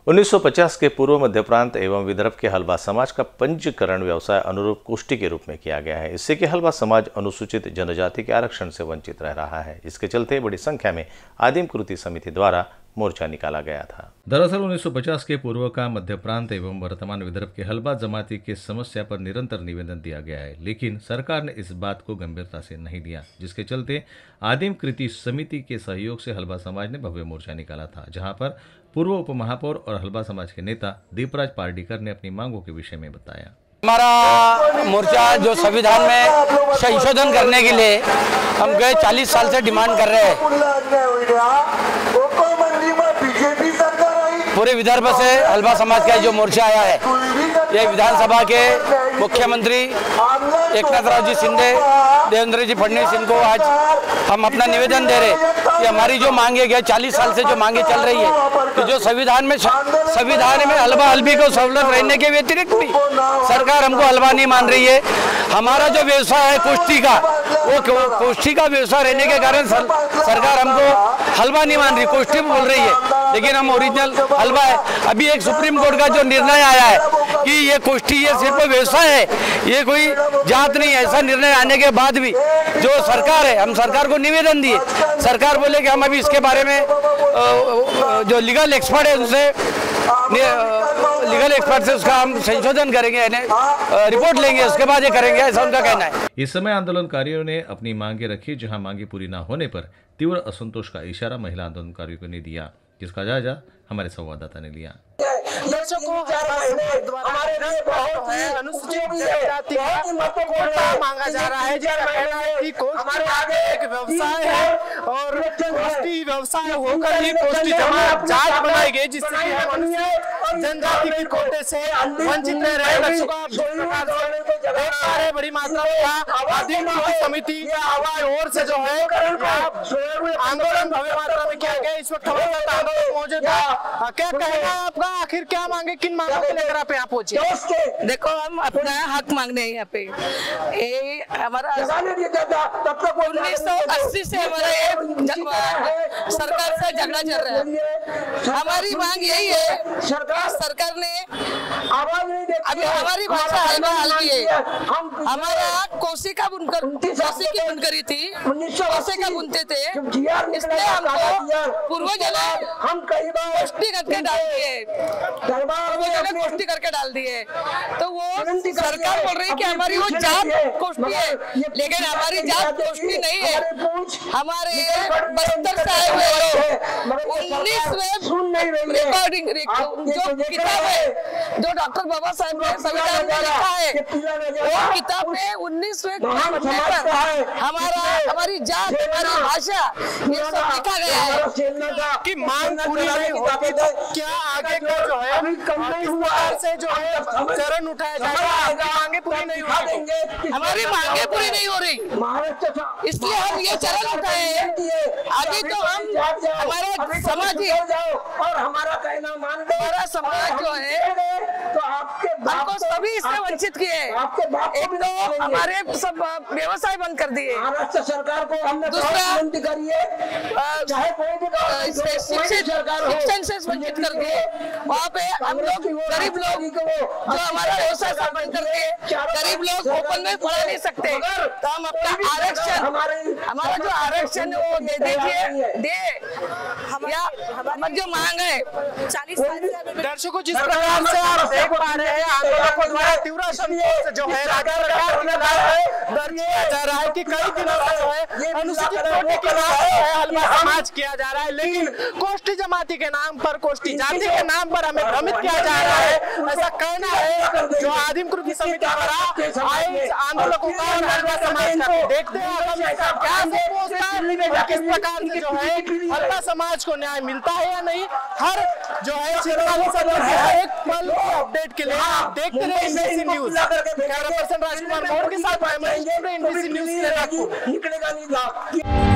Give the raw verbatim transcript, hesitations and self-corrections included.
उन्नीस सौ पचास के पूर्व मध्य प्रांत एवं विदर्भ के हलबा समाज का पंजीकरण व्यवसाय अनुरूप कोष्ठी के रूप में किया गया है। इससे कि हलबा समाज अनुसूचित जनजाति के आरक्षण से वंचित रह रहा है। इसके चलते बड़ी संख्या में आदिम कृति समिति द्वारा मोर्चा निकाला गया था। दरअसल उन्नीस सौ पचास के पूर्व का मध्य प्रांत एवं वर्तमान विदर्भ के हलबा जमाती की समस्या पर निरंतर निवेदन दिया गया है, लेकिन सरकार ने इस बात को गंभीरता से नहीं लिया, जिसके चलते आदिम कृति समिति के सहयोग से हलबा समाज ने भव्य मोर्चा निकाला था, जहां पर पूर्व उप महापौर और हलबा समाज के नेता दीपराज पार्डीकर ने अपनी मांगों के विषय में बताया। हमारा मोर्चा जो संविधान में संशोधन करने के लिए हम गए चालीस साल से डिमांड कर रहे हैं। पूरे विदर्भ से हलबा समाज का जो मोर्चा आया है, ये विधानसभा के मुख्यमंत्री एकनाथराव जी शिंदे, देवेंद्र जी फडणवीस इनको आज हम अपना निवेदन दे रहे कि हमारी जो मांगे गए चालीस साल से जो मांगे चल रही है कि जो संविधान में संविधान में हलबा हलबी को सहूलत रहने के व्यतिरिक्त भी सरकार हमको हलबा नहीं मान रही है। हमारा जो व्यवसाय है कुश्ती का, वो कुश्ती का व्यवसाय रहने के कारण सर, सरकार हमको हलबा नहीं मान रही, कुश्ती बोल रही है, लेकिन हम ओरिजिनल हलबा है। अभी एक सुप्रीम कोर्ट का जो निर्णय आया है कि ये कुश्ती ये सिर्फ व्यवसाय है, ये कोई जात नहीं है, ऐसा निर्णय आने के बाद भी जो सरकार है, हम सरकार को निवेदन दिए, सरकार बोले कि हम अभी इसके बारे में जो लीगल एक्सपर्ट है उनसे लीगल एक्सपर्ट से उसका हम संशोधन करेंगे, रिपोर्ट लेंगे, उसके बाद ये करेंगे, ऐसा उनका कहना है। इस समय आंदोलनकारियों ने अपनी मांगे रखी, जहां मांगे पूरी न होने पर तीव्र असंतोष का इशारा महिला आंदोलनकारियों ने दिया, जिसका जायजा हमारे संवाददाता ने लिया। दर्शकों हमारे अनुसूचित जनजाति का कोटा मांगा जा रहा है, जिसका कहना है कि कोष्ठी एक व्यवसाय है और कोष्ठी व्यवसाय होकर ही कोष्ठी जमात जात बनाई गई, जिससे कि हम अनुसूचित जनजाति के कोटे से वंचित रह रहे। दर्शकों आप जिस प्रकार से देख पा रहे बड़ी मात्रा में आदिम कृति समिति की ओर से जो है आंदोलन भव्य मात्रा में किया गया। इस वक्त हमारे साथ आंदोलन मौजूद है। क्या कहना है आपका, आखिर क्या मांगे, किन मांगों को लेकर आप यहाँ पहुंचे? देखो, हम अपना हक मांगने हैं यहाँ पे। ये हमारा उन्नीस सौ अस्सी से हमारा ये सरकार से झगड़ा चल रहा है। हमारी मांग यही है, सरकार सरकार ने अभी हमारी भाषा हलबा हलबी है, हमारा कोसी का बुनकर कोसी की बुनकरी थी, कोसे का बुनते थे, इसलिए हमको पूर्वजों ने हम कई बार कोष्ठी करके डाल दिए, कोष्ठी करके डाल दिए। तो वो सरकार बोल रही है कि हमारी वो जात कोष्ठी है, लेकिन हमारी जात कोष्ठी नहीं है। हमारे बस्तर से आए हुए लोग उन्नीसवें रिकॉर्डिंग जो किताब है, जो डॉक्टर बाबा साहब ने संविधान में लिखा है, वो किताब में उन्नीसवें हमारा हमारी जात, हमारी भाषा, ये सब लिखा गया है कि मांग पूरी नहीं होती तो क्या आगे का जो है किस से जो है चरण उठाया जाएगा? मांगे पूरी नहीं हो रही, हमारी मांगे पूरी नहीं हो रही, इसलिए हम ये चरण उठाए हैं। आगे तो हम हमारा समाज ही और हमारा कहना मान लो, हमारा समाज जो है तो आपके हमको सभी इससे वंचित किए। एक तो हमारे सब व्यवसाय बंद कर दिए, महाराष्ट्र सरकार को हमने दूसरा विनती करी है, चाहे कोई भी शिक्षण से वंचित कर दिए। वहाँ पे हम लोग गरीब लोग जो हमारा व्यवसाय बंद कर दिए, गरीब लोग ओपन में पढ़ा नहीं सकते, तो हम अपना आरक्षण, हमारा जो आरक्षण है वो दे दीजिए, दे या हमारी जो मांग है चालीस साल से। दर्शकों जिस प्रकार से आप देख पा रहे हैं, आंदोलकों द्वारा तीव्र संतोष जो है राज्य सरकार के द्वारा दर्ज किया जा रहा है कि कई दिनों से जो है अनुसूचित कोटि के नाम पर हलबा समाज किया जा रहा है, लेकिन कोष्ठी जमाती के नाम पर, कोष्ठी जाति के नाम पर हमें भ्रमित किया जा रहा है, ऐसा कहना है जो आदिम कृति समिति द्वारा आए आंदोलकों का और हलबा समाज का। देखते हैं क्या सोचता है, किस प्रकार से जो है हलबा समाज को न्याय मिलता है या नहीं। हर जो है हर एक पल अपडेट के लिए आप देखते रहे NBC news. Camera person Rajkumar Maurya के साथ एनबीसी न्यूज से नागपुर।